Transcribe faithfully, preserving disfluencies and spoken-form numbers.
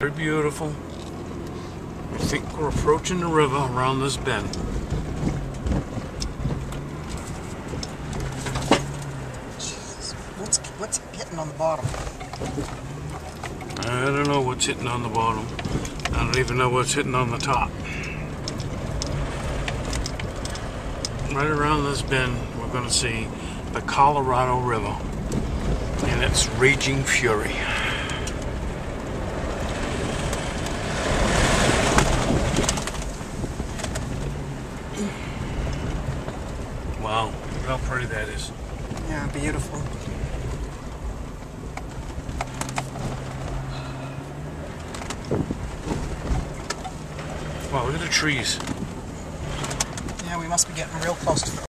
Very beautiful. I think we're approaching the river around this bend. Jesus. What's, what's hitting on the bottom? I don't know what's hitting on the bottom. I don't even know what's hitting on the top. Right around this bend, we're going to see the Colorado River in its raging fury. Wow, look how pretty that is. Yeah, beautiful. Wow, look at the trees. Yeah, we must be getting real close to